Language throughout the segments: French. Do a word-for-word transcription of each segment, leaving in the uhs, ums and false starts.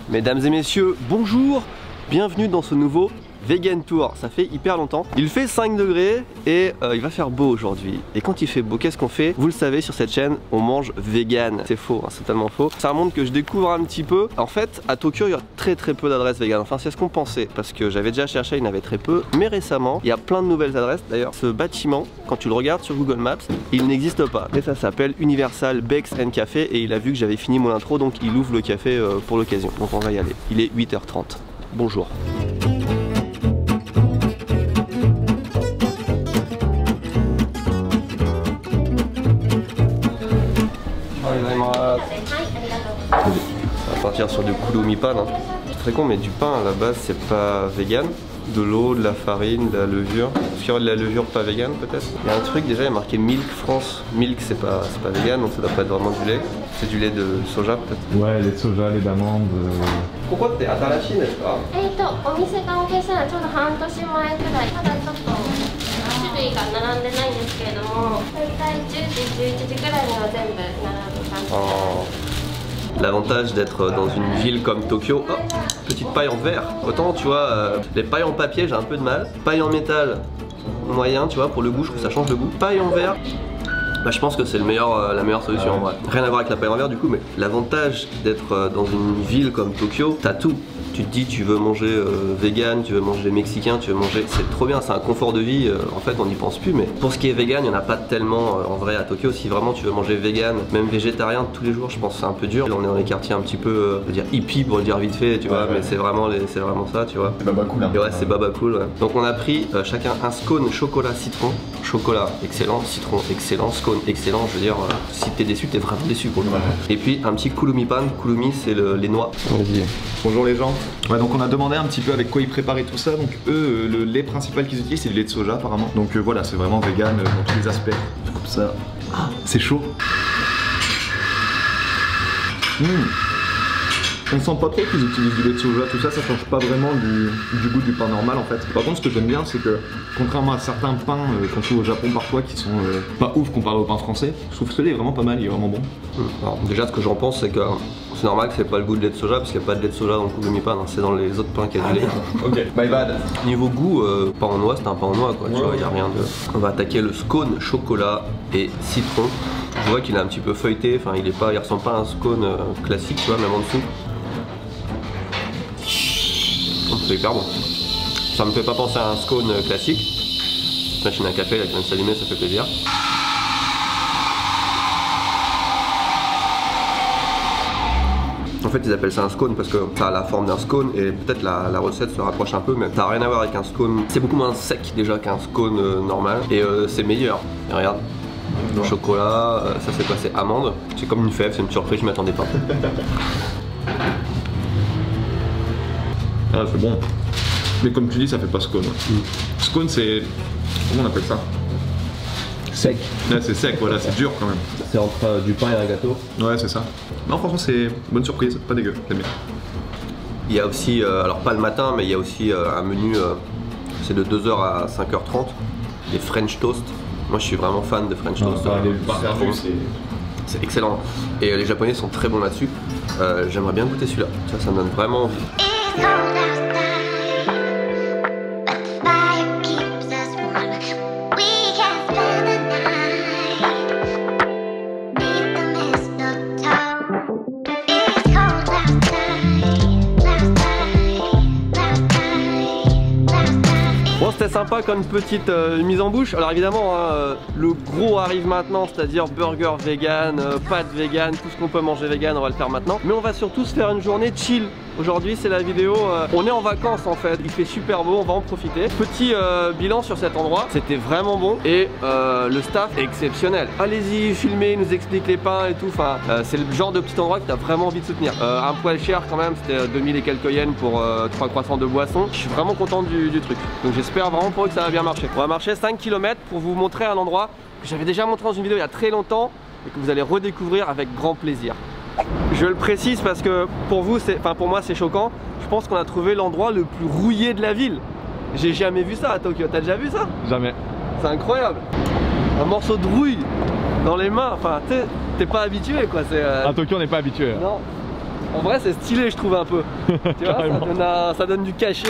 Mesdames et messieurs, bonjour, bienvenue dans ce nouveau Vegan Tour. Ça fait hyper longtemps. Il fait cinq degrés et euh, il va faire beau aujourd'hui. Et quand il fait beau, qu'est-ce qu'on fait? Vous le savez, sur cette chaîne, on mange vegan. C'est faux, hein, c'est totalement faux. C'est un monde que je découvre un petit peu. En fait, à Tokyo, il y a très très peu d'adresses vegan. Enfin, c'est ce qu'on pensait, parce que j'avais déjà cherché, il y en avait très peu. Mais récemment, il y a plein de nouvelles adresses. D'ailleurs, ce bâtiment, quand tu le regardes sur Google Maps, il n'existe pas. Et ça s'appelle Universal Bakes and Café. Et il a vu que j'avais fini mon intro, donc il ouvre le café euh, pour l'occasion. Donc on va y aller. Il est huit heures trente. Bonjour. On va partir sur du kouloumi-pan. Hein. C'est très con, mais du pain à la base c'est pas vegan. De l'eau, de la farine, de la levure. Est-ce qu'il y aura de la levure pas vegan peut-être? Il y a un truc déjà, il y a marqué Milk France. Milk c'est pas, pas vegan, donc ça doit pas être vraiment du lait. C'est du lait de soja peut-être? Ouais, lait de soja, lait d'amande. Euh... Pourquoi t'es à la Chine, n'est-ce pas? Oh. L'avantage d'être dans une ville comme Tokyo, oh, petite paille en verre. Autant tu vois, euh, les pailles en papier j'ai un peu de mal. Paille en métal, moyen, tu vois, pour le goût, je trouve que ça change le goût. Paille en verre, bah, je pense que c'est le meilleur, euh, la meilleure solution en vrai. Rien à voir avec la paille en verre du coup, mais l'avantage d'être euh, dans une ville comme Tokyo, t'as tout. Tu te dis tu veux manger euh, vegan, tu veux manger mexicain, tu veux manger, c'est trop bien, c'est un confort de vie, euh, en fait on n'y pense plus, mais pour ce qui est vegan, il n'y en a pas tellement euh, en vrai à Tokyo. Si vraiment tu veux manger vegan, même végétarien tous les jours, je pense que c'est un peu dur. On est dans les quartiers un petit peu, euh, je veux dire hippie pour le dire vite fait, tu vois, ouais, mais ouais. c'est vraiment, les, c'est vraiment ça, tu vois. C'est baba cool. Hein. Et ouais, c'est baba cool, ouais. Donc on a pris euh, chacun un scone chocolat citron. Chocolat excellent, citron excellent, scone excellent, je veux dire, euh, si t'es déçu, t'es vraiment déçu pour le moment. Ouais. Et puis un petit kouloumi pan, kouloumi c'est le, les noix. Vas-y. Bonjour les gens. Ouais, donc on a demandé un petit peu avec quoi ils préparaient tout ça. Donc eux, le lait principal qu'ils utilisent c'est du lait de soja apparemment. Donc euh, voilà, c'est vraiment vegan euh, dans tous les aspects. Comme ça. Ah, c'est chaud. Mmh. On sent pas trop qu'ils utilisent du lait de soja, tout ça, ça change pas vraiment du, du goût du pain normal en fait. Par contre, ce que j'aime bien, c'est que contrairement à certains pains euh, qu'on trouve au Japon parfois qui sont euh, pas ouf comparé au pain français, je trouve que ce lait est vraiment pas mal, il est vraiment bon. Alors, déjà, ce que j'en pense, c'est que c'est normal que c'est pas le goût de lait de soja parce qu'il n'y a pas de lait de soja dans le kouloumi pan, hein, c'est dans les autres pains qu'il y a du lait. Ok, my bad. Niveau goût, euh, pain en noix, c'est un pain en noix quoi, ouais. Tu vois, il n'y a rien de. On va attaquer le scone chocolat et citron. Je vois qu'il est un petit peu feuilleté, enfin il est pas, il ressemble pas à un scone euh, classique, tu vois, même en dessous. C'est hyper bon. Ça me fait pas penser à un scone classique. Machine à café, là, qui vient de s'allumer, ça fait plaisir. En fait, ils appellent ça un scone parce que ça a la forme d'un scone et peut-être la, la recette se rapproche un peu, mais ça n'a rien à voir avec un scone. C'est beaucoup moins sec déjà qu'un scone euh, normal et euh, c'est meilleur. Et regarde, le chocolat, euh, ça c'est quoi? C'est amande. C'est comme une fève, c'est une surprise, je m'y attendais pas. Ah, c'est bon. Mais comme tu dis, ça fait pas scone. Mm. Scone, c'est. Comment on appelle ça? Sec. Là, c'est sec, voilà, c'est dur quand même. C'est entre euh, du pain et un gâteau. Ouais, c'est ça. Non, franchement, c'est bonne surprise, pas dégueu, j'aime bien. Il y a aussi, euh, alors pas le matin, mais il y a aussi euh, un menu, euh, c'est de deux heures à cinq heures trente, les French Toast. Moi, je suis vraiment fan de French non, Toast. Bah, euh, bon. C'est excellent. Et euh, les Japonais sont très bons là-dessus. Euh, J'aimerais bien goûter celui-là. Ça, ça me donne vraiment envie. Bon, c'était sympa comme petite euh, mise en bouche. Alors évidemment, hein, euh, le gros arrive maintenant, c'est-à-dire burger vegan, euh, pâtes vegan, tout ce qu'on peut manger vegan, on va le faire maintenant. Mais on va surtout se faire une journée chill. Aujourd'hui, c'est la vidéo, euh, on est en vacances en fait, il fait super beau, on va en profiter. Petit euh, bilan sur cet endroit, c'était vraiment bon et euh, le staff est exceptionnel. Allez-y, filmez, nous explique les pains et tout, enfin, euh, c'est le genre de petit endroit que tu as vraiment envie de soutenir. Euh, un poil cher quand même, c'était deux mille et quelques yens pour euh, trois croissants de boisson. Je suis vraiment content du, du truc, donc j'espère vraiment pour eux que ça va bien marcher. On va marcher cinq kilomètres pour vous montrer un endroit que j'avais déjà montré dans une vidéo il y a très longtemps et que vous allez redécouvrir avec grand plaisir. Je le précise parce que pour vous, enfin pour moi c'est choquant. Je pense qu'on a trouvé l'endroit le plus rouillé de la ville. J'ai jamais vu ça à Tokyo. T'as déjà vu ça? Jamais. C'est incroyable. Un morceau de rouille dans les mains. Enfin, t'es pas habitué quoi. Euh... À Tokyo, on n'est pas habitué. Non. En vrai c'est stylé je trouve un peu. Tu vois, ça donne, un, ça donne du cachet.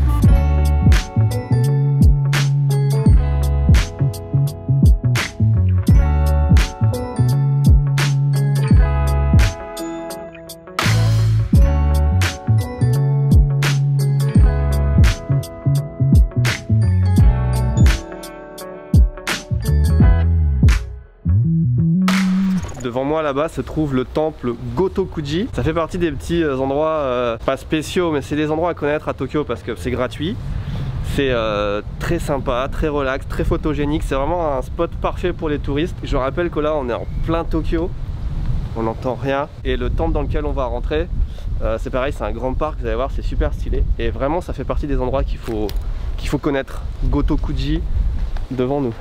Devant moi là-bas se trouve le temple Gotokuji. Ça fait partie des petits endroits euh, pas spéciaux mais c'est des endroits à connaître à Tokyo parce que c'est gratuit. C'est euh, très sympa, très relax, très photogénique. C'est vraiment un spot parfait pour les touristes. Je rappelle que là on est en plein Tokyo. On n'entend rien. Et le temple dans lequel on va rentrer, euh, c'est pareil, c'est un grand parc, vous allez voir, c'est super stylé. Et vraiment ça fait partie des endroits qu'il faut, qu'il faut connaître. Gotokuji devant nous.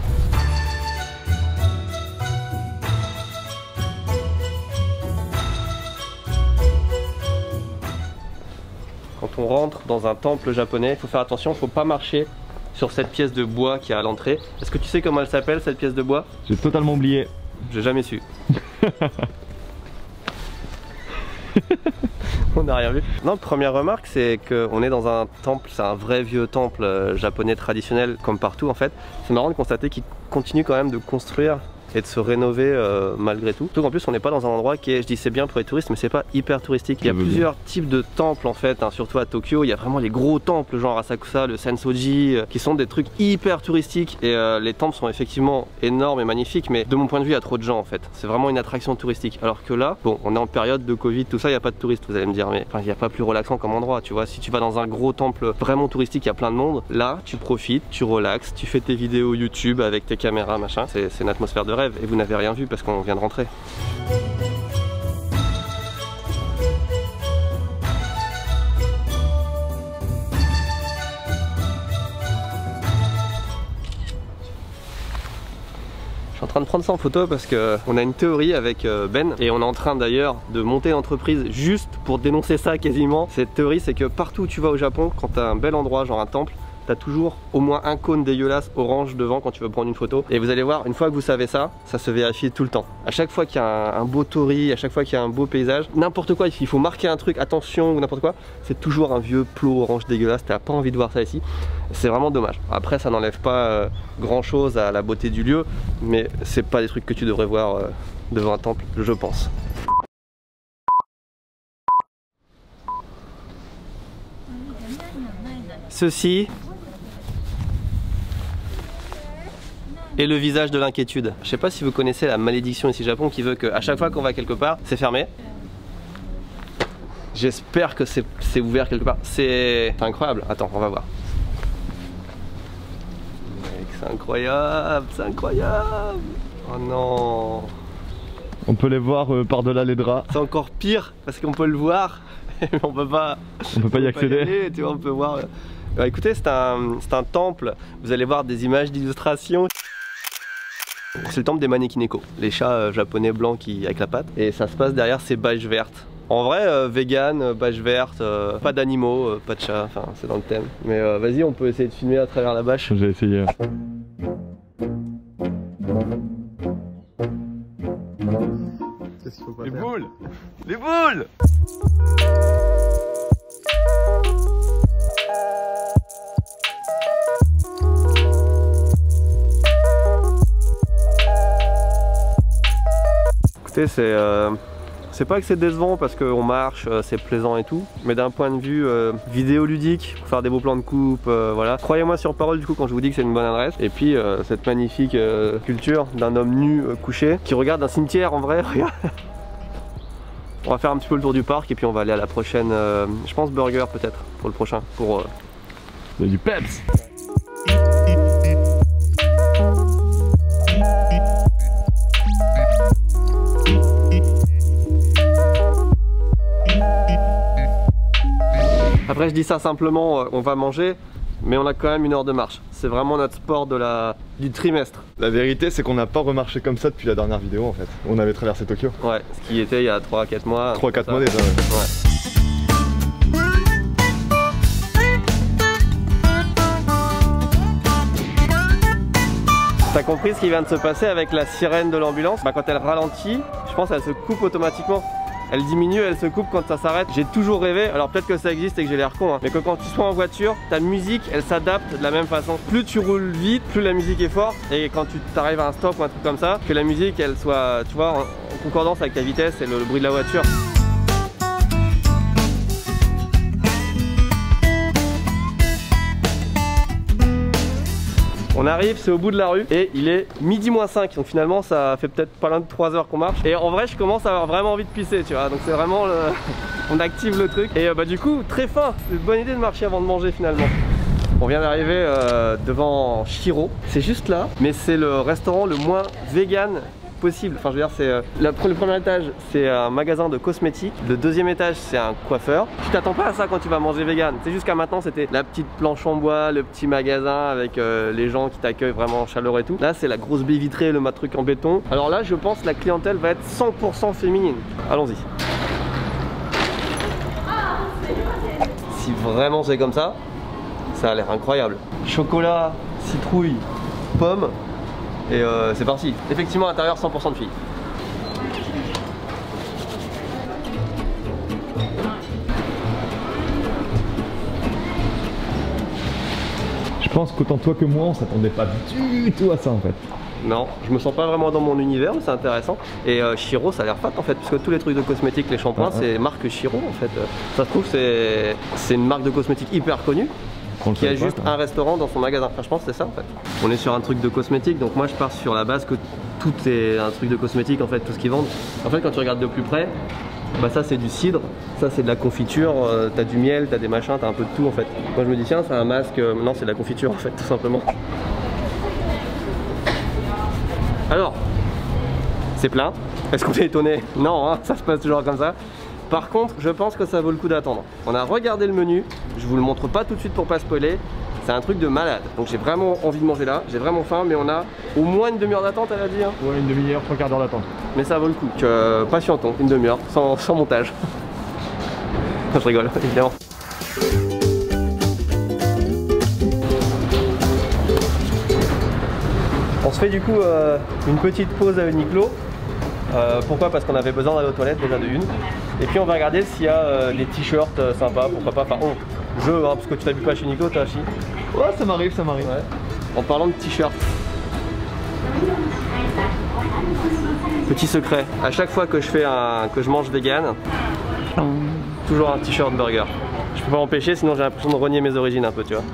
Quand on rentre dans un temple japonais, il faut faire attention, il ne faut pas marcher sur cette pièce de bois qui est à l'entrée. Est-ce que tu sais comment elle s'appelle cette pièce de bois? J'ai totalement oublié. J'ai jamais su. On n'a rien vu. Non, première remarque, c'est qu'on est dans un temple, c'est un vrai vieux temple euh, japonais traditionnel comme partout en fait. C'est marrant de constater qu'il continue quand même de construire et de se rénover euh, malgré tout. Surtout qu'en plus on n'est pas dans un endroit qui est, je dis c'est bien pour les touristes, mais c'est pas hyper touristique. Il y a plusieurs types de temples en fait, hein, surtout à Tokyo. Il y a vraiment les gros temples genre Asakusa, le Sensoji, euh, qui sont des trucs hyper touristiques. Et euh, les temples sont effectivement énormes et magnifiques, mais de mon point de vue il y a trop de gens en fait. C'est vraiment une attraction touristique. Alors que là, bon, on est en période de Covid, tout ça, il n'y a pas de touristes, vous allez me dire, mais enfin, il n'y a pas plus relaxant comme endroit, tu vois. Si tu vas dans un gros temple vraiment touristique, il y a plein de monde. Là, tu profites, tu relaxes, tu fais tes vidéos YouTube avec tes caméras, machin. C'est une atmosphère de rêve. Et vous n'avez rien vu parce qu'on vient de rentrer. Je suis en train de prendre ça en photo parce qu'on a une théorie avec Ben et on est en train d'ailleurs de monter l'entreprise juste pour dénoncer ça quasiment. Cette théorie, c'est que partout où tu vas au Japon, quand tu as un bel endroit, genre un temple, t'as toujours au moins un cône dégueulasse orange devant quand tu veux prendre une photo. Et vous allez voir, une fois que vous savez ça, ça se vérifie tout le temps. À chaque fois qu'il y a un, un beau torii, à chaque fois qu'il y a un beau paysage, n'importe quoi, il faut marquer un truc, attention ou n'importe quoi, c'est toujours un vieux plot orange dégueulasse. T'as pas envie de voir ça ici. C'est vraiment dommage. Après, ça n'enlève pas euh, grand chose à la beauté du lieu, mais c'est pas des trucs que tu devrais voir euh, devant un temple, je pense. Ceci et le visage de l'inquiétude. Je sais pas si vous connaissez la malédiction ici au Japon qui veut qu'à chaque fois qu'on va quelque part, c'est fermé. J'espère que c'est ouvert quelque part. C'est incroyable. Attends, on va voir. C'est incroyable, c'est incroyable. Oh non. On peut les voir euh, par-delà les draps. C'est encore pire parce qu'on peut le voir, mais on peut pas. On peut pas y accéder. Pas y aller, tu vois, on peut voir. Bah, écoutez, c'est un, c'est un temple. Vous allez voir des images d'illustration. C'est le temple des Manekineko, les chats euh, japonais blancs qui avec la patte. Et ça se passe derrière ces bâches vertes. En vrai, euh, vegan, euh, bâche verte, euh, pas d'animaux, euh, pas de chats, enfin c'est dans le thème. Mais euh, vas-y, on peut essayer de filmer à travers la bâche. J'ai essayé. Qu'est-ce qu'il faut pas Les faire ? boules Les boules Écoutez, c'est euh, c'est pas que c'est décevant parce qu'on marche, euh, c'est plaisant et tout, mais d'un point de vue euh, vidéoludique, pour faire des beaux plans de coupe, euh, voilà. Croyez-moi sur parole du coup quand je vous dis que c'est une bonne adresse. Et puis euh, cette magnifique euh, culture d'un homme nu euh, couché qui regarde un cimetière en vrai, regarde. On va faire un petit peu le tour du parc et puis on va aller à la prochaine, euh, je pense burger peut-être pour le prochain, pour... Euh... Il y a du peps. Après je dis ça simplement, on va manger, mais on a quand même une heure de marche. C'est vraiment notre sport de la... du trimestre. La vérité, c'est qu'on n'a pas remarché comme ça depuis la dernière vidéo en fait. On avait traversé Tokyo. Ouais, ce qui était il y a trois à quatre mois. trois à quatre mois déjà. Ouais. Ouais. T'as compris ce qui vient de se passer avec la sirène de l'ambulance? Bah quand elle ralentit, je pense qu'elle se coupe automatiquement. elle diminue, elle se coupe quand ça s'arrête. J'ai toujours rêvé, alors peut-être que ça existe et que j'ai l'air con, hein, mais que quand tu sois en voiture, ta musique elle s'adapte de la même façon. Plus tu roules vite, plus la musique est forte, et quand tu t'arrives à un stop ou un truc comme ça, que la musique elle soit, tu vois, en, en concordance avec ta vitesse et le, le bruit de la voiture. On arrive, c'est au bout de la rue et il est midi moins cinq, donc finalement ça fait peut-être pas loin de trois heures qu'on marche. Et en vrai je commence à avoir vraiment envie de pisser, tu vois, donc c'est vraiment le... on active le truc. Et euh, bah du coup très fin, c'est une bonne idée de marcher avant de manger finalement. On vient d'arriver euh, devant Shiro, c'est juste là, mais c'est le restaurant le moins vegan possible. Enfin je veux dire, c'est euh, le premier étage c'est un magasin de cosmétiques, le deuxième étage c'est un coiffeur. Tu t'attends pas à ça quand tu vas manger vegan. C'est jusqu'à maintenant c'était la petite planche en bois, le petit magasin avec euh, les gens qui t'accueillent vraiment chaleureux et tout. Là c'est la grosse baie vitrée, le truc en béton. Alors là je pense que la clientèle va être cent pour cent féminine. Allons-y. Si vraiment c'est comme ça, ça a l'air incroyable. Chocolat, citrouille, pomme. Et euh, c'est parti. Effectivement à l'intérieur cent pour cent de filles. Je pense qu'autant toi que moi on s'attendait pas du tout à ça en fait. Non, je me sens pas vraiment dans mon univers, mais c'est intéressant. Et euh, Shiro ça a l'air fat en fait, puisque tous les trucs de cosmétiques, les shampoings, ah, c'est marque Shiro en fait. Ça se trouve c'est une marque de cosmétiques hyper connue. Qui a juste un restaurant dans son magasin. Enfin, je pense que c'est ça en fait. On est sur un truc de cosmétique, donc moi je pars sur la base que tout est un truc de cosmétique en fait, tout ce qu'ils vendent. En fait, quand tu regardes de plus près, bah ça c'est du cidre, ça c'est de la confiture, euh, t'as du miel, t'as des machins, t'as un peu de tout en fait. Moi je me dis tiens, c'est un masque, euh, non c'est de la confiture en fait, tout simplement. Alors, c'est plein. Est-ce qu'on est étonné? Non, hein, ça se passe toujours comme ça. Par contre, je pense que ça vaut le coup d'attendre. On a regardé le menu, je vous le montre pas tout de suite pour pas spoiler. C'est un truc de malade. Donc j'ai vraiment envie de manger là, j'ai vraiment faim, mais on a au moins une demi-heure d'attente, elle a dit. Hein. Ouais, une demi-heure, trois quarts d'heure d'attente. Mais ça vaut le coup, que euh, patientons, une demi-heure, sans, sans montage. Je rigole, évidemment. On se fait du coup euh, une petite pause à Uniqlo. Euh, pourquoi? Parce qu'on avait besoin d'aller aux toilettes déjà de une. Et puis on va regarder s'il y a euh, des t-shirts euh, sympas, pourquoi pas. Enfin, on, je, hein, parce que tu t'habilles pas chez Uniqlo, toi, Chi? Ouais, ça m'arrive, ça m'arrive. Ouais. En parlant de t-shirts. Petit secret, à chaque fois que je fais un, que je mange vegan, toujours un t-shirt burger. Je peux pas m'empêcher, sinon j'ai l'impression de renier mes origines un peu, tu vois.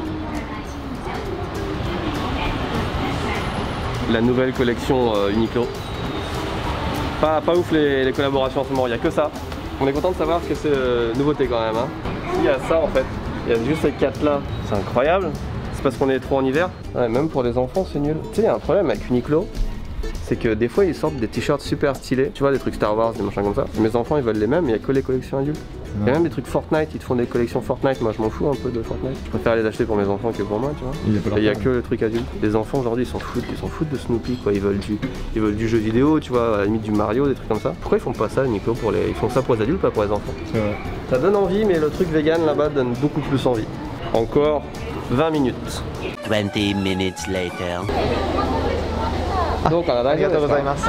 La nouvelle collection euh, Uniqlo. Pas, pas ouf les, les collaborations en ce moment, il n'y a que ça. On est content de savoir que c'est euh, nouveauté quand même. Hein. Il y a ça en fait, il y a juste ces quatre là. C'est incroyable. C'est parce qu'on est trop en hiver. Ouais, même pour les enfants c'est nul. Tu sais, il y a un problème avec Uniqlo. C'est que des fois ils sortent des t-shirts super stylés. Tu vois, des trucs Star Wars, des machins comme ça. Mes enfants ils veulent les mêmes, mais il n'y a que les collections adultes. Il y a même des trucs Fortnite, ils te font des collections Fortnite. Moi je m'en fous un peu de Fortnite. Je préfère les acheter pour mes enfants que pour moi, tu vois. Il n'y a, a que le truc adulte. Les enfants aujourd'hui ils s'en foutent, ils s'en foutent de Snoopy quoi. Ils veulent du, ils veulent du jeu vidéo, tu vois, à la limite du Mario, des trucs comme ça. Pourquoi ils font pas ça, Nico, pour les, ils font ça pour les adultes, pas pour les enfants? C'est vrai. Ça donne envie, mais le truc vegan là-bas donne beaucoup plus envie. Encore vingt minutes. vingt minutes later. Donc on a Arigatou gozaimasu.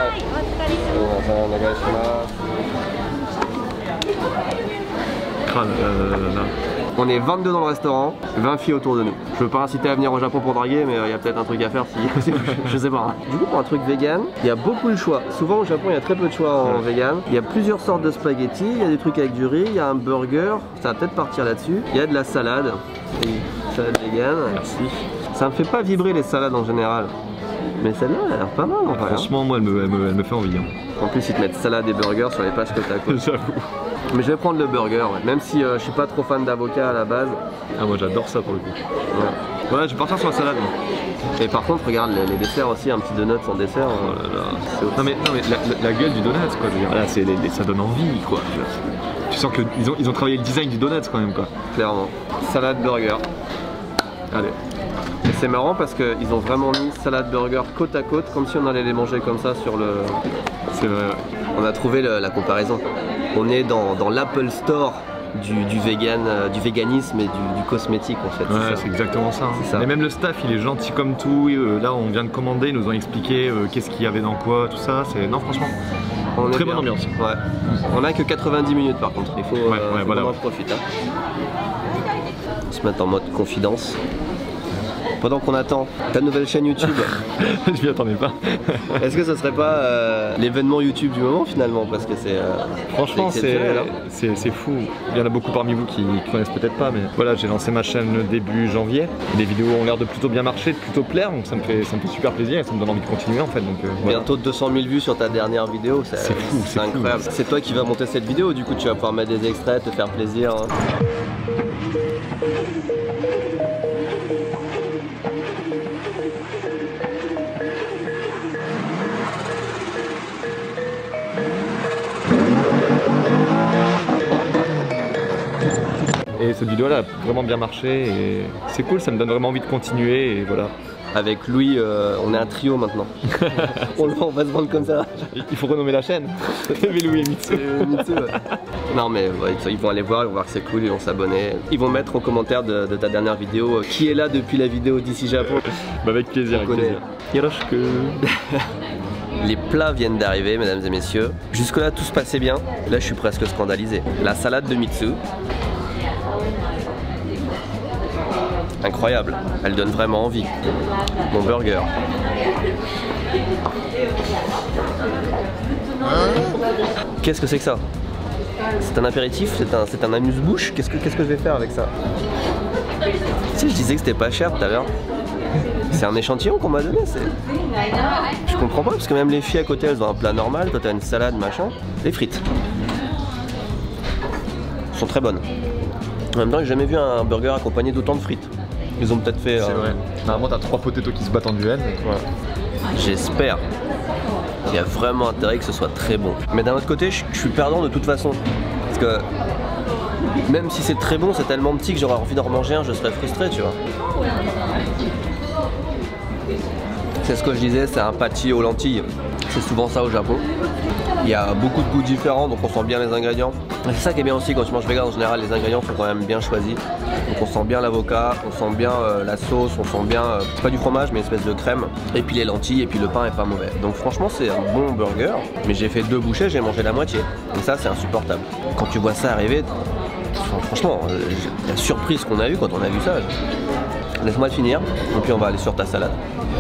On est vingt-deux dans le restaurant, vingt filles autour de nous. Je veux pas inciter à venir au Japon pour draguer, mais il euh, y a peut-être un truc à faire si... je sais pas. Du coup pour un truc vegan, il y a beaucoup de choix. Souvent au Japon il y a très peu de choix en ouais. vegan. Il y a plusieurs sortes de spaghettis, il y a des trucs avec du riz, il y a un burger, ça va peut-être partir là-dessus. Il y a de la salade, et salade vegan. Merci. Ça me fait pas vibrer les salades en général. Mais celle-là elle a l'air pas mal en vrai. Franchement moi elle me, elle me, elle me fait envie. Hein. En plus ils te mettent salade et burger sur les pages côte à côte. J'avoue. Mais je vais prendre le burger, ouais. Même si euh, je suis pas trop fan d'avocat à la base. Ah moi j'adore ça pour le coup. Ouais, ouais je vais partir sur la salade. Moi. Et par contre regarde les, les desserts aussi, un petit donut en dessert. Oh là là. Non mais, non, mais la, la, la gueule du donut quoi, je veux dire. Là, c'est les, les, ça donne envie quoi. Tu sens qu'ils ont, ils ont travaillé le design du donut quand même quoi. Clairement. Salade burger. Allez. Et c'est marrant parce qu'ils ont vraiment mis salade burger côte à côte, comme si on allait les manger comme ça sur le... C'est vrai, ouais. On a trouvé le, la comparaison. On est dans, dans l'Apple Store du, du, vegan, euh, du véganisme et du, du cosmétique en fait. Ouais, c'est exactement ça, hein. ça. Et même le staff, il est gentil comme tout. Euh, là, on vient de commander, ils nous ont expliqué euh, qu'est-ce qu'il y avait dans quoi, tout ça. Non, franchement, On est Très bien. bonne ambiance. Ouais. On a que quatre-vingt-dix minutes par contre, il faut, Ouais, euh, ouais, faut voilà. qu'on en profite. Hein. On se mettre en mode confidence. Pendant qu'on attend ta nouvelle chaîne YouTube, Je m'y attendais pas. est-ce que ce serait pas euh, l'événement YouTube du moment finalement? Parce que c'est. Euh, Franchement, c'est exceptionnel, hein. c'est- c'est fou. Il y en a beaucoup parmi vous qui, qui connaissent peut-être pas, mais voilà, j'ai lancé ma chaîne début janvier. Les vidéos ont l'air de plutôt bien marcher, de plutôt plaire, donc ça me fait, ça me fait super plaisir et ça me donne envie de continuer en fait. Donc, euh, voilà. Bientôt deux cent mille vues sur ta dernière vidéo, c'est C'est fou, c'est c'est incroyable. C'est toi qui vas monter cette vidéo, du coup tu vas pouvoir mettre des extraits, te faire plaisir. Hein. Et cette vidéo-là a vraiment bien marché et c'est cool, ça me donne vraiment envie de continuer et voilà. Avec Louis, euh, on est un trio maintenant. on, le- on va se vendre comme ça. Il faut renommer la chaîne. Mais Louis et Mitsu. Euh, Mitsu, ouais. Non mais ouais, ils vont aller voir, ils vont voir que c'est cool, ils vont s'abonner. Ils vont mettre en commentaire de, de ta dernière vidéo euh, qui est là depuis la vidéo d'ici Japon. Bah avec plaisir, avec connaît. plaisir. Yoroshiku. Les plats viennent d'arriver, mesdames et messieurs. Jusque là tout se passait bien. Là je suis presque scandalisé. La salade de Mitsu. Incroyable, elle donne vraiment envie. Mon burger. Qu'est-ce que c'est que ça? C'est un apéritif? C'est un, c'est un amuse-bouche? Qu'est-ce que, qu'est-ce que je vais faire avec ça? Tu sais, je disais que c'était pas cher tout à l'heure. C'est un échantillon qu'on m'a donné. c'est- Je comprends pas parce que même les filles à côté elles ont un plat normal. Toi t'as une salade machin. Les frites sont très bonnes. En même temps, j'ai jamais vu un burger accompagné d'autant de frites. Ils ont peut-être fait. C'est euh, vrai. Normalement, t'as trois potatoes qui se battent en duel. voilà. J'espère qu'il y a vraiment intérêt que ce soit très bon. Mais d'un autre côté, je je suis perdant de toute façon. Parce que même si c'est très bon, c'est tellement petit que j'aurais envie d'en remanger un, je serais frustré, tu vois. C'est ce que je disais, c'est un patty aux lentilles. C'est souvent ça au Japon. Il y a beaucoup de goûts différents, donc on sent bien les ingrédients. Et c'est ça qui est bien aussi quand tu manges vegan, en général les ingrédients sont quand même bien choisis. Donc on sent bien l'avocat, on sent bien euh, la sauce, on sent bien, euh, c'est pas du fromage mais une espèce de crème. Et puis les lentilles et puis le pain est pas mauvais. Donc franchement c'est un bon burger, mais j'ai fait deux bouchées, j'ai mangé la moitié. Et ça c'est insupportable. Quand tu vois ça arriver, enfin, franchement, euh, la surprise qu'on a eue quand on a vu ça. je- Laisse-moi le finir, et puis on va aller sur ta salade.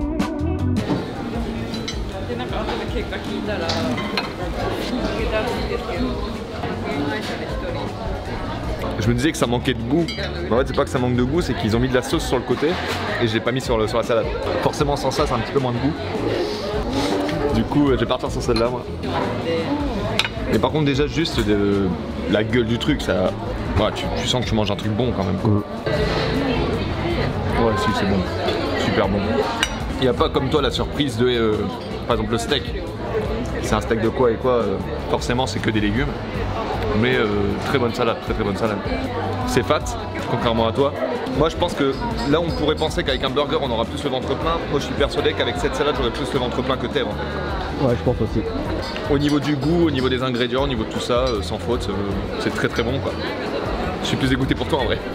Je me disais que ça manquait de goût. Mais en fait, c'est pas que ça manque de goût, c'est qu'ils ont mis de la sauce sur le côté et je l'ai pas mis sur, le, sur la salade. Forcément, sans ça, c'est un petit peu moins de goût. Du coup, euh, je vais partir sur celle-là, moi. Mais par contre, déjà, juste de, la gueule du truc, ça. Ouais, tu, tu sens que tu manges un truc bon quand même. Quoi. Ouais, si, c'est bon. Super bon. Il n'y a pas comme toi la surprise de. Euh, par exemple, le steak. C'est un steak de quoi et quoi euh, forcément, c'est que des légumes. Mais euh, très bonne salade, très très bonne salade. C'est fat, contrairement à toi. Moi je pense que là on pourrait penser qu'avec un burger on aura plus le ventre plein. Moi je suis persuadé qu'avec cette salade j'aurais plus le ventre plein que Thèbes en fait. Ouais, je pense aussi. Au niveau du goût, au niveau des ingrédients, au niveau de tout ça, euh, sans faute, euh, c'est très très bon quoi. Je suis plus dégoûté pour toi en vrai.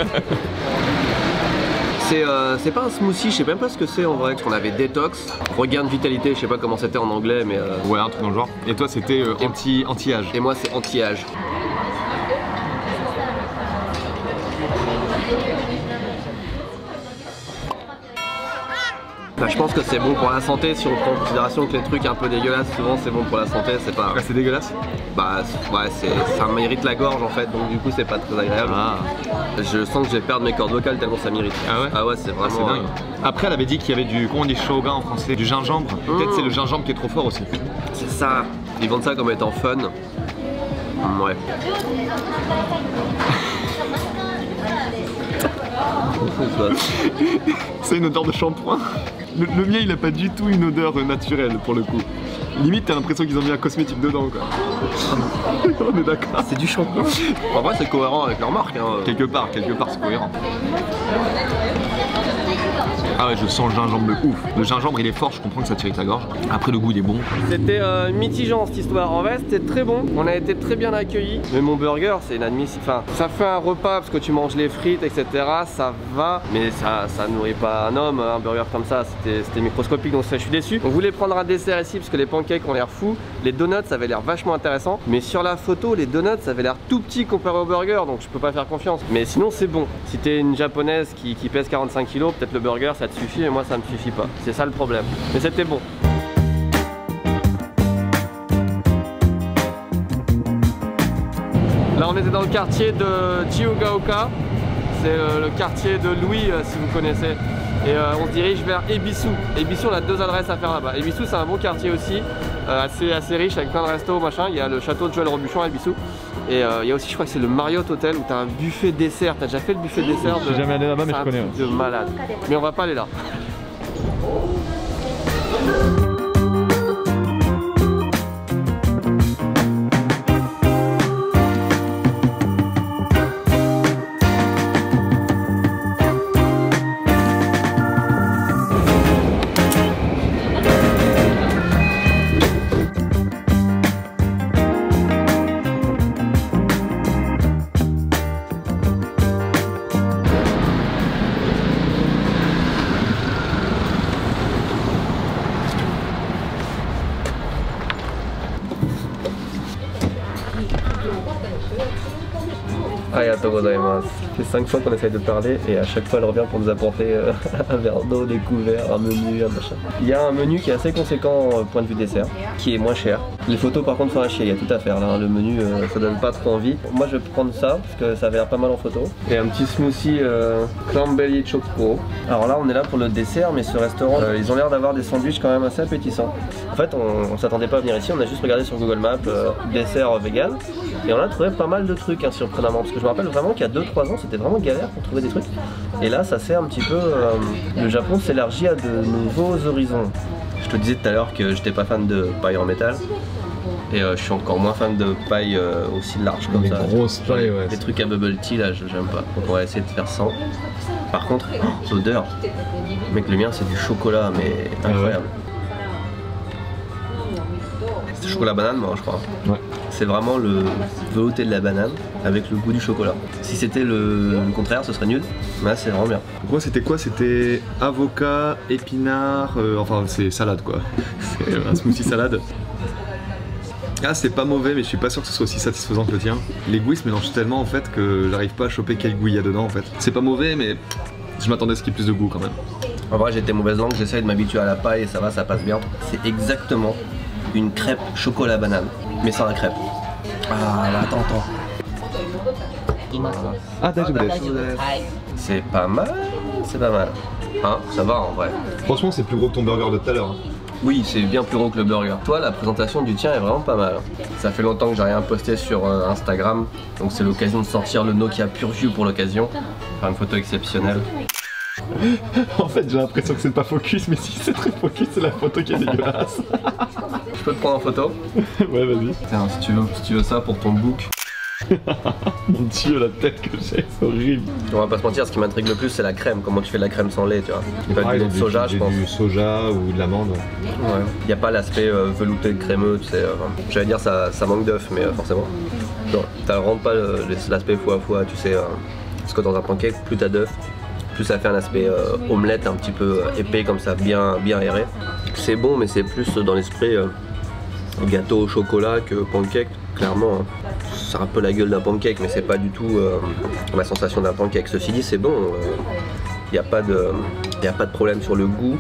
C'est euh, c'est pas un smoothie, je sais même pas ce que c'est en vrai, parce qu'on avait détox, regain de vitalité, je sais pas comment c'était en anglais, mais euh, Ouais, un truc dans le genre. Et toi c'était euh, anti, anti-âge. et moi c'est anti-âge. Bah, je pense que c'est bon pour la santé si on prend en considération que les trucs un peu dégueulasses souvent c'est bon pour la santé, c'est pas. Ouais, c'est dégueulasse. Bah ouais, c'est- ça m'irrite la gorge en fait, donc du coup c'est pas très agréable. Ah, Je sens que je vais perdre mes cordes vocales tellement ça m'irrite. Ah ouais Ah ouais, c'est c'est vraiment. dingue. Après elle avait dit qu'il y avait du, comment on dit shoga en français, du gingembre. Peut-être c'est le gingembre qui est trop fort aussi. euh, c'est ça. Ils vendent ça comme étant fun. Mm, ouais. C'est une odeur de shampoing. Le, le mien il a pas du tout une odeur euh, naturelle pour le coup. Limite t'as l'impression qu'ils ont mis un cosmétique dedans quoi. On est d'accord. C'est du shampoing. En vrai c'est cohérent avec leur marque. Hein. Quelque part, quelque part c'est cohérent. Ah ouais, je sens le gingembre de ouf. Le gingembre il est fort, je comprends que ça t'irrite la gorge. Après le goût il est bon. C'était euh, mitigant cette histoire. En vrai c'était très bon, on a été très bien accueillis. Mais mon burger c'est inadmissible. Enfin, ça fait un repas parce que tu manges les frites, et cetera. Ça va, mais ça, ça nourrit pas un homme. Un burger comme ça, c'était microscopique, donc ça, je suis déçu. On voulait prendre un dessert ici parce que les pancakes ont l'air fous. Les donuts ça avait l'air vachement intéressant. Mais sur la photo, les donuts ça avait l'air tout petit comparé au burger, donc je peux pas faire confiance. Mais sinon c'est bon. Si t'es une japonaise qui, qui pèse quarante-cinq kilos, peut-être le burger ça te suffit, mais moi ça me suffit pas. C'est ça le problème. Mais c'était bon. Là on était dans le quartier de Chiyogaoka. C'est euh, le quartier de Louis euh, si vous connaissez. Et euh, on se dirige vers Ebisu. Ebisu on a deux adresses à faire là-bas. Ebisu c'est un bon quartier aussi, euh, assez, assez riche avec plein de restos machin. Il y a le château de Joël Robuchon à Ebisu. Et euh, il y a aussi je crois que c'est le Marriott Hotel où tu as un buffet dessert. T'as déjà fait le buffet dessert? Je suis jamais allé là-bas mais je connais. C'est un truc de malade. Mais on va pas aller là. Arigatou gozaimasu. C'est cinq fois qu'on essaye de parler et à chaque fois elle revient pour nous apporter euh, un verre d'eau, des couverts, un menu, un machin. Il y a un menu qui est assez conséquent euh, point de vue dessert, qui est moins cher. Les photos par contre font un chier, il y a tout à faire là, hein. Le menu euh, ça donne pas trop envie. Moi je vais prendre ça parce que ça avait l'air pas mal en photo. Et un petit smoothie euh, cranberry choco. Alors là on est là pour le dessert, mais ce restaurant euh, ils ont l'air d'avoir des sandwichs quand même assez appétissants. En fait on, on s'attendait pas à venir ici, on a juste regardé sur Google Maps euh, dessert vegan et on a trouvé pas mal de trucs hein, surprenamment, parce que je me rappelle vraiment qu'il y a deux trois ans c'était vraiment galère pour trouver des trucs. Et là ça c'est un petit peu euh, le Japon s'élargit à de nouveaux horizons. Je te disais tout à l'heure que j'étais pas fan de paille en métal. Et euh, je suis encore moins fan de paille euh, aussi large comme les ça. Grosses pailles, ouais. Les trucs à bubble tea là, j'aime pas. Donc on va essayer de faire sans. Par contre, oh, l'odeur. Mec, le mien c'est du chocolat, mais incroyable. C'est chocolat banane, moi je crois. Ouais. C'est vraiment le velouté de la banane avec le goût du chocolat. Si c'était le, le contraire, ce serait nul. Mais là, c'est vraiment bien. Donc moi c'était quoi? C'était avocat, épinard, euh, enfin c'est salade quoi. C'est un smoothie salade. Ah c'est pas mauvais mais je suis pas sûr que ce soit aussi satisfaisant que le tien. Les goûts ils se mélangent tellement en fait que j'arrive pas à choper quel goût il y a dedans en fait. C'est pas mauvais mais je m'attendais à ce qu'il y ait plus de goût quand même. En vrai j'étais mauvaise langue, j'essaye de m'habituer à la paille et ça va, ça passe bien. C'est exactement une crêpe chocolat banane, mais sans la crêpe. Ah là attends attends. Ah d'accord. C'est pas mal, c'est pas mal. Hein, ça va en vrai. Franchement c'est plus gros que ton burger de tout à l'heure. Hein. Oui, c'est bien plus gros que le burger. Toi, la présentation du tien est vraiment pas mal. Ça fait longtemps que j'ai rien posté sur euh, Instagram, donc c'est l'occasion de sortir le Nokia PureView pour l'occasion. Faire une photo exceptionnelle. En fait j'ai l'impression que c'est pas focus, mais si c'est très focus c'est la photo qui est dégueulasse. Je peux te prendre en photo? Ouais vas-y. Tiens, si tu veux, si tu veux ça pour ton book. Mon dieu la tête que j'ai, c'est horrible. On va pas se mentir, ce qui m'intrigue le plus c'est la crème, comment tu fais de la crème sans lait, tu vois. Il va Ah, du lait de soja je pense. Du soja ou de l'amande. Ouais. Il n'y a pas l'aspect euh, velouté crémeux, tu sais. Euh, J'allais dire ça, ça manque d'œuf, mais euh, forcément. Non, t'as vraiment pas l'aspect foie à foie, tu sais. Euh, parce que dans un pancake, plus t'as d'œuf, plus ça fait un aspect euh, omelette un petit peu euh, épais comme ça, bien, bien aéré. C'est bon, mais c'est plus dans l'esprit euh, gâteau au chocolat que pancake, clairement. Hein. C'est un peu la gueule d'un pancake, mais c'est pas du tout euh, la sensation d'un pancake. Ceci dit, c'est bon. Il n'y a pas de, y a pas de problème sur le goût.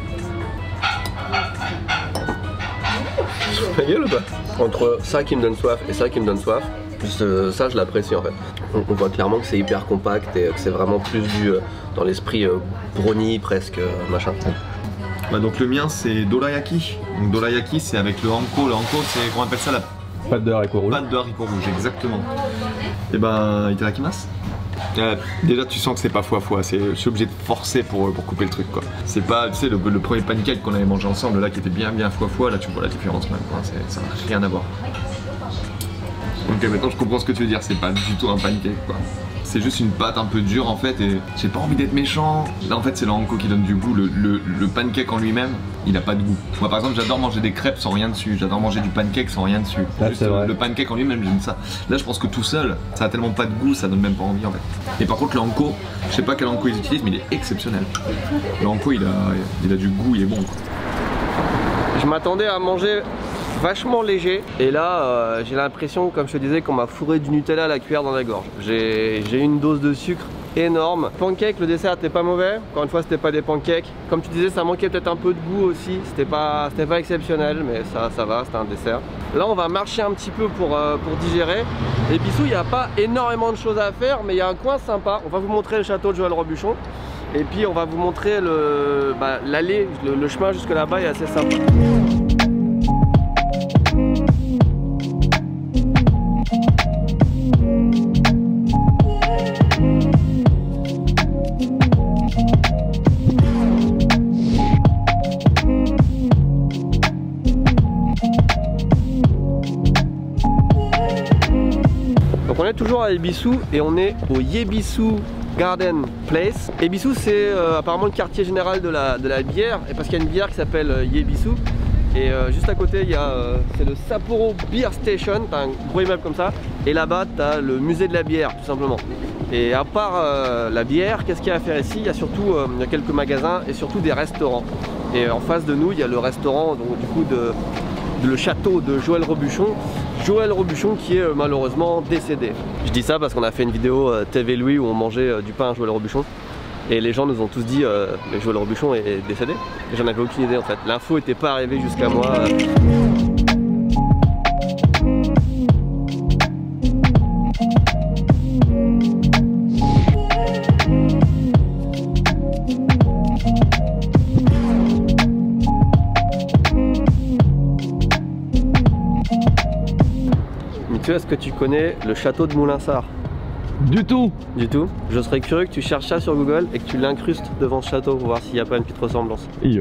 La gueule ou pas? Entre ça qui me donne soif et ça qui me donne soif, juste, ça je l'apprécie en fait. On, on voit clairement que c'est hyper compact et que c'est vraiment plus du euh, dans l'esprit euh, brownie presque euh, machin. Bah donc le mien c'est dorayaki. Donc dorayaki c'est avec le hanko. Le hanko c'est, comment on appelle ça, la Pâte de haricots rouges. pâte de haricots rouges, exactement. Et ben itadakimasu. Euh, déjà tu sens que c'est pas foie foie, c'est, je suis obligé de forcer pour, pour couper le truc quoi. C'est pas, tu sais, le, le premier pancake qu'on avait mangé ensemble là qui était bien bien foie foie, là tu vois la différence même quoi, c'est, ça n'a rien à voir. Ok, maintenant je comprends ce que tu veux dire, c'est pas du tout un pancake quoi. C'est juste une pâte un peu dure en fait et j'ai pas envie d'être méchant. Là en fait c'est le hanko qui donne du goût, le, le, le pancake en lui-même il a pas de goût. Moi par exemple j'adore manger des crêpes sans rien dessus, j'adore manger du pancake sans rien dessus. Ah, juste, euh, le pancake en lui-même j'aime ça. Là je pense que tout seul ça a tellement pas de goût, ça donne même pas envie en fait. Et par contre le hanko, je sais pas quel hanko ils utilisent mais il est exceptionnel. Le hanko il a, il a du goût, il est bon quoi. Je m'attendais à manger vachement léger et là euh, j'ai l'impression, comme je te disais, qu'on m'a fourré du Nutella à la cuillère dans la gorge. J'ai eu une dose de sucre énorme. Pancake, le dessert était pas mauvais, encore une fois c'était pas des pancakes. Comme tu disais, ça manquait peut-être un peu de goût aussi, c'était pas, c'était pas exceptionnel mais ça, ça va, c'était un dessert. Là on va marcher un petit peu pour, euh, pour digérer. Et Bissou, il n'y a pas énormément de choses à faire mais il y a un coin sympa. On va vous montrer le château de Joël Robuchon et puis on va vous montrer le, bah, l'allée, le, le chemin jusque là-bas est assez sympa. Donc on est toujours à Ebisu et on est au Yebisu Garden Place. Ebisu c'est euh, apparemment le quartier général de la, de la bière, et parce qu'il y a une bière qui s'appelle euh, Yebisu. Et euh, juste à côté il y a euh, c'est le Sapporo Beer Station, t'as un gros immeuble comme ça. Et là-bas t'as le musée de la bière tout simplement. Et à part euh, la bière, qu'est-ce qu'il y a à faire ici? Il y a surtout euh, il y a quelques magasins et surtout des restaurants. Et en face de nous il y a le restaurant donc, du coup de, de le château de Joël Robuchon. Joël Robuchon qui est euh, malheureusement décédé. Je dis ça parce qu'on a fait une vidéo euh, T V Louis où on mangeait euh, du pain à Joël Robuchon. Et les gens nous ont tous dit euh, mais Joël Robuchon est, est décédé. Et j'en avais aucune idée en fait. L'info n'était pas arrivée jusqu'à moi. Est-ce que tu connais le château de Moulinsart? Du tout. Du tout. Je serais curieux que tu cherches ça sur Google et que tu l'incrustes devant ce château pour voir s'il n'y a pas une petite ressemblance. Yo.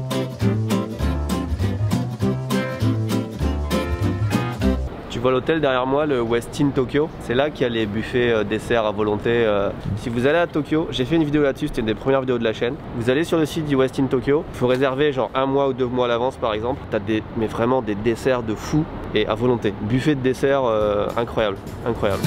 Tu vois l'hôtel derrière moi, le Westin Tokyo. C'est là qu'il y a les buffets euh, desserts à volonté. Euh. Si vous allez à Tokyo, j'ai fait une vidéo là-dessus, c'était une des premières vidéos de la chaîne. Vous allez sur le site du Westin Tokyo, il faut réserver genre un mois ou deux mois à l'avance par exemple. T'as des, mais vraiment des desserts de fou et à volonté. Buffet de dessert euh, incroyable, incroyable.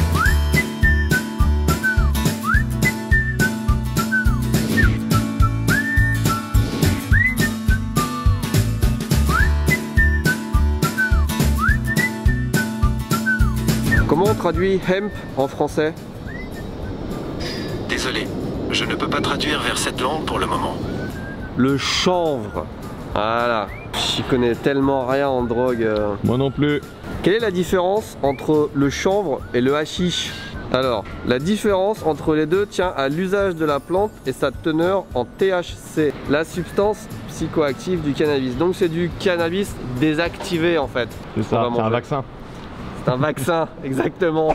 Comment on traduit hemp en français? Désolé, je ne peux pas traduire vers cette langue pour le moment. Le chanvre. Voilà. J'y connais tellement rien en drogue. euh. Moi non plus. Quelle est la différence entre le chanvre et le hashish? Alors, la différence entre les deux tient à l'usage de la plante et sa teneur en T H C, la substance psychoactive du cannabis. Donc c'est du cannabis désactivé en fait. C'est ça, c'est un vaccin. C'est un vaccin, exactement.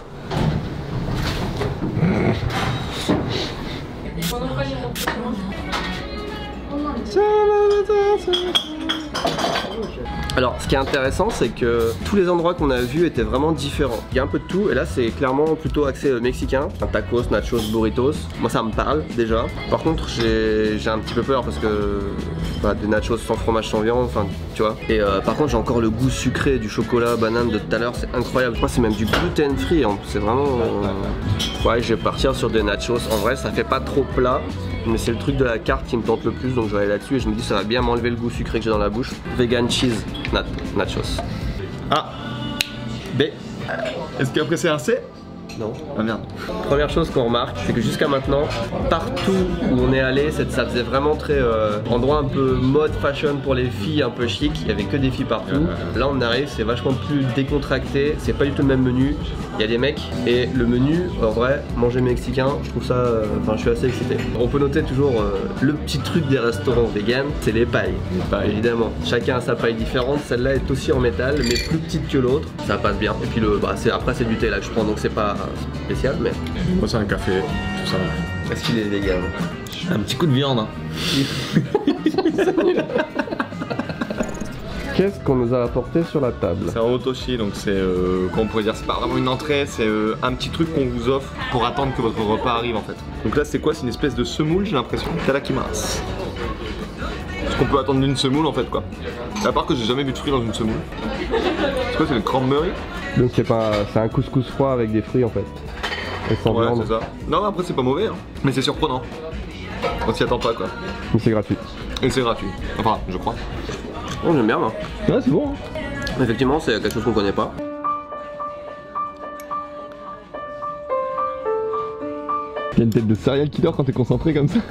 Alors ce qui est intéressant c'est que tous les endroits qu'on a vus étaient vraiment différents. Il y a un peu de tout et là c'est clairement plutôt axé mexicain. Un tacos, nachos, burritos. Moi ça me parle déjà. Par contre j'ai un petit peu peur parce que bah, des nachos sans fromage, sans viande, enfin tu vois. Et euh, par contre j'ai encore le goût sucré du chocolat banane de tout à l'heure, c'est incroyable. Moi c'est même du gluten free, hein. C'est vraiment... Euh... Ouais, je vais partir sur des nachos. En vrai ça fait pas trop plat. Mais c'est le truc de la carte qui me tente le plus, donc je vais aller là-dessus et je me dis ça va bien m'enlever le goût sucré que j'ai dans la bouche. Vegan cheese nat nachos. A. B. Est-ce qu'après c'est un C? Non. Ah merde. Première chose qu'on remarque, c'est que jusqu'à maintenant, partout où on est allé, ça faisait vraiment très euh, endroit un peu mode fashion pour les filles, un peu chic. Il y avait que des filles partout. Là on arrive, c'est vachement plus décontracté, c'est pas du tout le même menu. Il y a des mecs et le menu, en vrai, manger mexicain, je trouve ça, enfin euh, je suis assez excité. On peut noter toujours euh, le petit truc des restaurants vegan, c'est les pailles. Les pailles, évidemment. Chacun a sa paille différente. Celle-là est aussi en métal, mais plus petite que l'autre. Ça passe bien. Et puis le, bah, après c'est du thé là que je prends, donc c'est pas spécial, mais... Moi c'est un café, tout ça. Est-ce qu'il est vegan? Un petit coup de viande. Hein. Qu'est-ce qu'on nous a apporté sur la table? C'est un otoshi, donc c'est, euh, comment on pourrait dire, c'est pas vraiment une entrée, c'est euh, un petit truc qu'on vous offre pour attendre que votre repas arrive en fait. Donc là c'est quoi? C'est une espèce de semoule, j'ai l'impression. Tadakimasu. Ce qu'on peut attendre d'une semoule en fait quoi. À part que j'ai jamais vu de fruits dans une semoule. C'est quoi? C'est le cranberry? Donc c'est pas, c'est un couscous froid avec des fruits en fait. Et sans Ouais, viande. c'est ça. Non, après c'est pas mauvais, hein. Mais c'est surprenant. On s'y attend pas quoi. Mais c'est gratuit. Et c'est gratuit. Enfin, je crois. Oh, j'aime bien moi. Ouais, c'est bon. Hein. Effectivement, c'est quelque chose qu'on connaît pas. Il y a une tête de serial killer quand t'es concentré comme ça.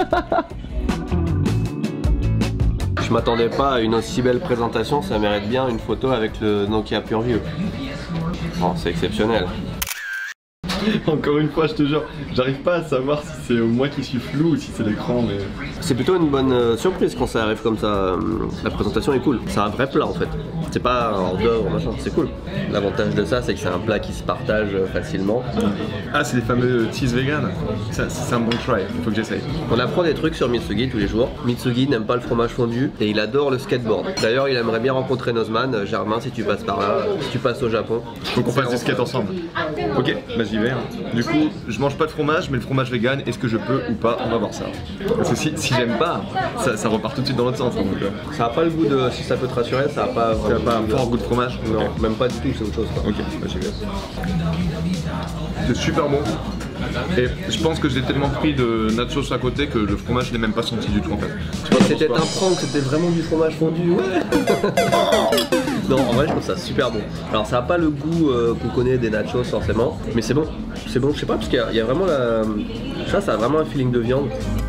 Je m'attendais pas à une aussi belle présentation, ça mérite bien une photo avec le Nokia PureView. Oh, c'est exceptionnel. Encore une fois, je te jure, j'arrive pas à savoir si c'est moi qui suis flou ou si c'est l'écran, mais... C'est plutôt une bonne euh, surprise quand ça arrive comme ça. euh, La présentation est cool. C'est un vrai plat en fait. C'est pas un hors d'œuvre machin, c'est cool. L'avantage de ça, c'est que c'est un plat qui se partage euh, facilement. Ah, c'est les fameux cheese vegan. Ça, c'est un bon try, il faut que j'essaye. On apprend des trucs sur Mitsugi tous les jours. Mitsugi n'aime pas le fromage fondu et il adore le skateboard. D'ailleurs, il aimerait bien rencontrer Nozman. Germain, si tu passes par là, si tu passes au Japon. Faut qu'on fasse du skate ensemble. Ok, bah j'y vais. Hein. Du coup, je mange pas de fromage, mais le fromage vegan, est-ce que je peux ou pas? On va voir ça. Parce que si, si j'aime pas, ça, ça repart tout de suite dans l'autre sens. Hein, donc, euh. Ça a pas le goût de, si ça peut te rassurer, ça a pas Ça a pas un fort goût de fromage? Non, Ok. même pas du tout, c'est autre chose. Quoi. Ok, bah j'y vais. C'est super bon. Et je pense que j'ai tellement pris de nachos à côté que le fromage je l'ai même pas senti du tout en fait. C'était un prank, c'était vraiment du fromage fondu, ouais. Non, en vrai, je trouve ça super bon. Alors, ça a pas le goût euh, qu'on connaît des nachos forcément, mais c'est bon. C'est bon, je sais pas, parce qu'il y, y a vraiment la. Ça, ça a vraiment un feeling de viande.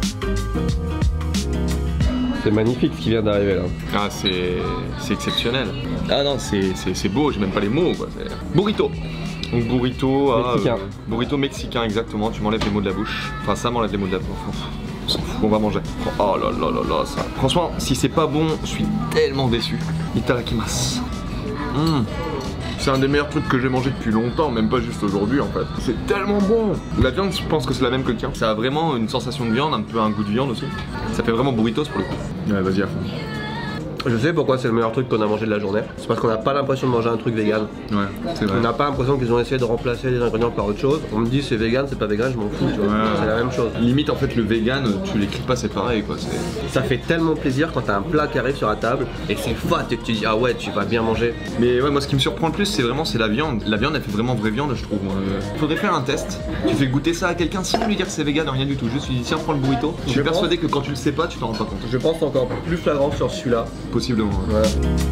C'est magnifique ce qui vient d'arriver là. Ah, c'est exceptionnel. Ah non, c'est beau, j'ai même pas les mots quoi. Burrito. Donc burrito, ah, mexicain. Euh, burrito mexicain exactement, tu m'enlèves les mots de la bouche. Enfin ça m'enlève les mots de la bouche. On s'en fout, on va manger. Oh là là là là ça. Franchement, si c'est pas bon, je suis tellement déçu. Itadakimasu. Mmh. C'est un des meilleurs trucs que j'ai mangé depuis longtemps, même pas juste aujourd'hui en fait. C'est tellement bon. La viande, je pense que c'est la même que le tien. Ça a vraiment une sensation de viande, un peu un goût de viande aussi. Ça fait vraiment burritos pour le coup. Ouais, vas-y à fond. Je sais pourquoi c'est le meilleur truc qu'on a mangé de la journée. C'est parce qu'on n'a pas l'impression de manger un truc vegan. Ouais, c'est vrai. On n'a pas l'impression qu'ils ont essayé de remplacer les ingrédients par autre chose. On me dit c'est vegan, c'est pas vegan, je m'en fous, tu vois. Ouais. C'est la même chose. Limite en fait le vegan, tu l'écris pas, c'est pareil quoi. Ça fait tellement plaisir quand t'as un plat qui arrive sur la table et que c'est fat et que tu dis ah ouais, tu vas bien manger. Mais ouais, moi ce qui me surprend le plus, c'est vraiment c'est la viande. La viande, elle fait vraiment vraie viande, je trouve. Il faudrait faire un test. Tu fais goûter ça à quelqu'un sans lui dire que c'est vegan, rien du tout. Juste tu dis tiens, prends le burrito. Je suis Je persuadé que quand tu le sais pas, tu t'en rends pas compte. Je pense encore plus flagrant sur celui-là. Possiblement. Ouais. Voilà.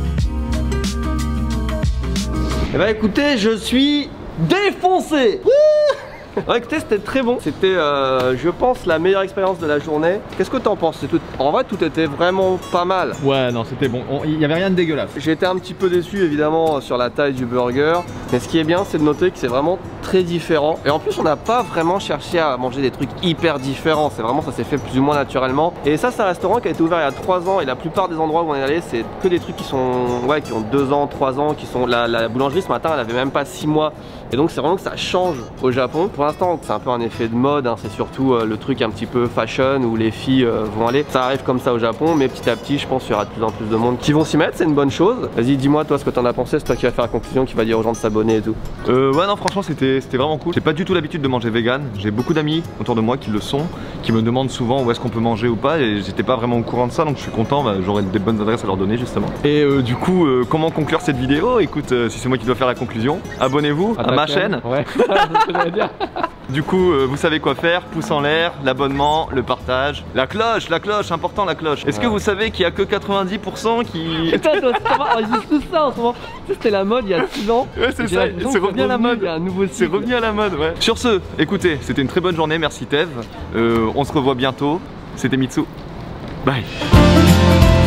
Eh bah écoutez, je suis défoncé. Ouais, écoutez, c'était très bon. C'était, euh, je pense, la meilleure expérience de la journée. Qu'est-ce que t'en penses? tout... En vrai, tout était vraiment pas mal. Ouais, non, c'était bon. Il y avait rien de dégueulasse. J'ai été un petit peu déçu, évidemment, sur la taille du burger. Mais ce qui est bien, c'est de noter que c'est vraiment très différent. Et en plus, on n'a pas vraiment cherché à manger des trucs hyper différents. C'est vraiment, ça s'est fait plus ou moins naturellement. Et ça, c'est un restaurant qui a été ouvert il y a trois ans. Et la plupart des endroits où on est allé, c'est que des trucs qui sont, ouais, qui ont deux ans, trois ans, qui sont. La, la boulangerie ce matin, elle avait même pas six mois. Et donc, c'est vraiment que ça change au Japon. Pour l'instant, c'est un peu un effet de mode. Hein. C'est surtout euh, le truc un petit peu fashion où les filles euh, vont aller. Ça arrive comme ça au Japon, mais petit à petit, je pense qu'il y aura de plus en plus de monde qui vont s'y mettre. C'est une bonne chose. Vas-y, dis-moi, toi, ce que t'en as pensé. C'est toi qui vas faire la conclusion, qui va dire aux gens de s'abonner et tout. Euh, ouais, non, franchement, c'était vraiment cool. J'ai pas du tout l'habitude de manger vegan. J'ai beaucoup d'amis autour de moi qui le sont, qui me demandent souvent où est-ce qu'on peut manger ou pas. Et j'étais pas vraiment au courant de ça, donc je suis content. Bah, j'aurai des bonnes adresses à leur donner, justement. Et euh, du coup, euh, comment conclure cette vidéo? Écoute, euh, si c'est moi qui dois faire la conclusion, abonnez-vous à, à ma chaîne. Ouais, c'est ce que j'allais dire. Du coup, euh, vous savez quoi faire, pouce en l'air, l'abonnement, le partage, la cloche, la cloche, important la cloche. Est-ce ouais. que vous savez qu'il y a que quatre-vingt-dix pour cent qui... Putain, on dit tout ça en ce moment. C'était la mode il y a six ans. Ouais, c'est ça, c'est revenu à la mode. Il y a un nouveau C'est revenu à la mode, ouais. Sur ce, écoutez, c'était une très bonne journée, merci Tev. Euh, on se revoit bientôt. C'était Mitsu. Bye.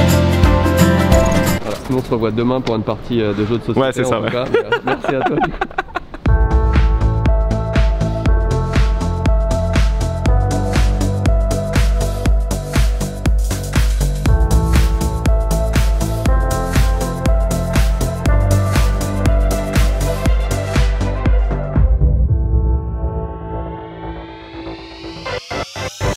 Voilà, sinon on se revoit demain pour une partie de jeux de société. Ouais, c'est ça, ouais. Cas, merci à toi.